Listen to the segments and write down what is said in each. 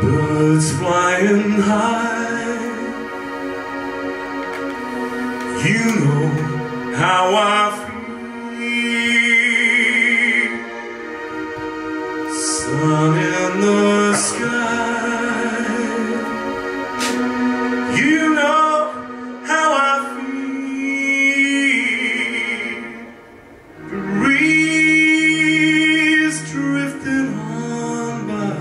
Birds flying high, you know how I feel. Sun in the sky, you know how I feel. Breeze drifting on by,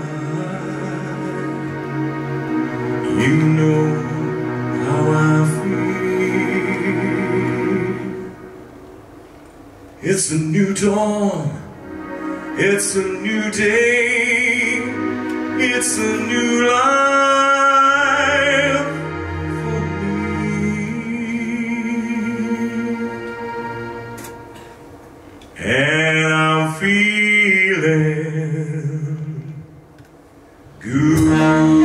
you know how I feel. It's a new dawn, it's a new day, it's a new life for me. And I'm feeling good.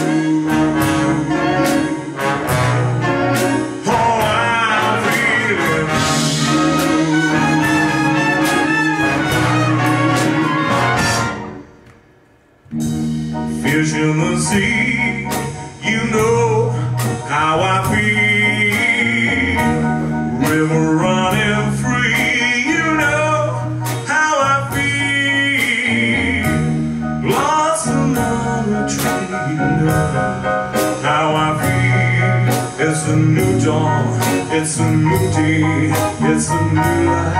Fishermancy, you know how I feel. River running free, you know how I feel. Blossom on a tree, you know how I feel. It's a new dawn, it's a new day, it's a new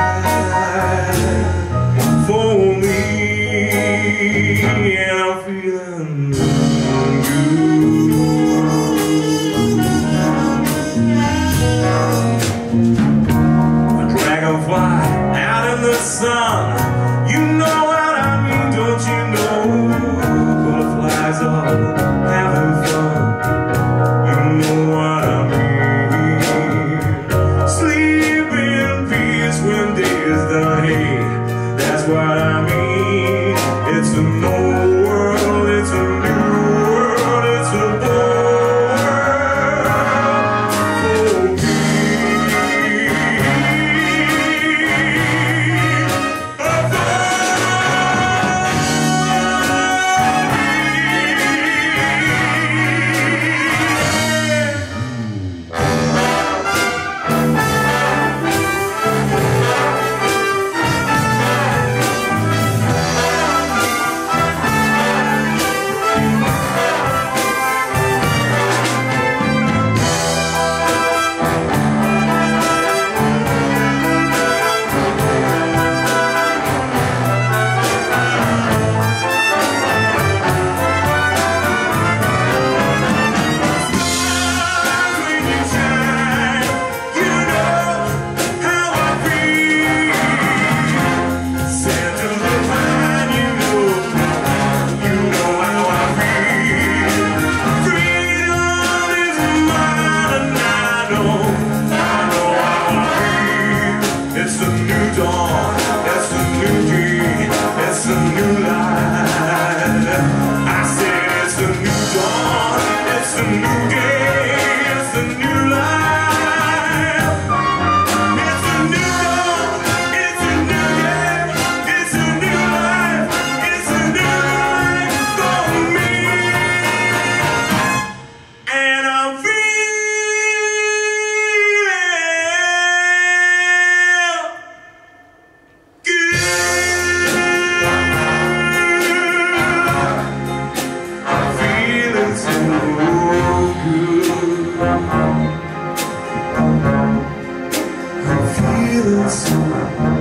life for me. And I'm feeling good. A dragonfly out in the sun, you know what I mean, don't you know? Butterflies are having fun, you know what I mean. Sleep in peace when day is done, hey, that's what I mean. It's a new world, it's a new world, it's a world for me. It's a new dawn, it's a new day, it's a new life. I said it's a new dawn, it's a new day, it's a new life. It's a new dawn, it's a new day, it's a new life, it's a new life for me. And I'm I'm feeling so